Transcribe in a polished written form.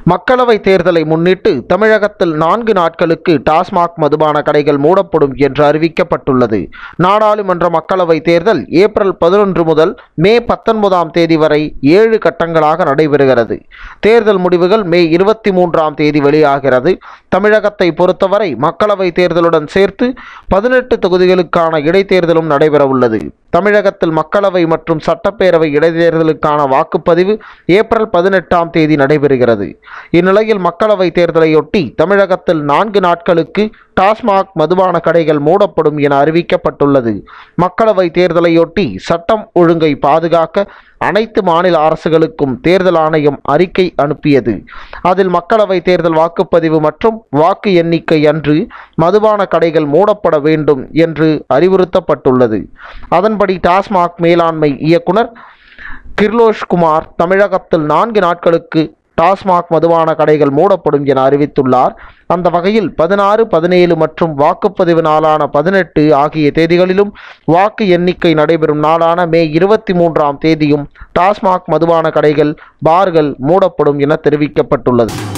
மக்களவை தேர்தலை முன்னிட்டு தமிழகத்தில் 4 நாட்களுக்கு டாஸ்மாக் மதுபான கடைகள் மூடப்படும் என்று அறிவிக்கப்பட்டுள்ளது. நாடாளுமன்ற மக்களவை தேர்தல் ஏப்ரல் 11 முதல் மே 19ஆம் தேதி வரை 7 கட்டங்களாக நடைபெறுகிறது. தேர்தல் முடிவுகள் மே 23ஆம் தேதி வெளியாகிறது. தமிழகத்தை பொறுத்தவரை மக்களவை தேர்தலுடன் சேர்த்து 18 தொகுதிகளுக்கான இடைத்தேர்தலும் நடைபெறவுள்ளது. தமிழகத்தில் மக்களவை மற்றும் சட்டப்பேரவை இடைத்தேர்தலுக்கான வாக்குப்பதிவு ஏப்ரல் 18ஆம் தேதி நடைபெறுகிறது. இந்நிலையில் மக்களவை தேர்தலையொட்டி தமிழகத்தில் 4 நாட்களுக்கு டாஸ்மாக் மதுபான கடைகள் மூடப்படும் என அறிவிக்கப்பட்டுள்ளது. மக்களவை தேர்தலையொட்டி சட்டம் ஒழுங்கை பாதுகாக்க அனைத்து மாநில அரசுகளுக்கும் தேர்தல் ஆணையம் அறிக்கை அனுப்பியது. அதில் மக்களவை தேர்தல் வாக்குப்பதிவு மற்றும் வாக்கு எண்ணிக்கை அன்று மதுபான கடைகள் மூடப்பட வேண்டும் என்று அறிவுறுத்தப்பட்டுள்ளது. அதன்படி டாஸ்மாக் மேலாண்மை இயக்குனர் கிர்லோஷ்குமார் தமிழகத்தில் 4 நாட்களுக்கு டாஸ்மாக் மதுபான கடைகள் மூடப்படும் என அறிவித்துள்ளார். அந்த வகையில் 16, 17 மற்றும் வாக்குப்பதிவு நாளான 18 ஆகிய தேதிகளிலும் வாக்கு எண்ணிக்கை நடைபெறும் நாளான மே 23ஆம் தேதியும் டாஸ்மாக் மதுபான கடைகள், பார்கள் மூடப்படும் என தெரிவிக்கப்பட்டுள்ளது.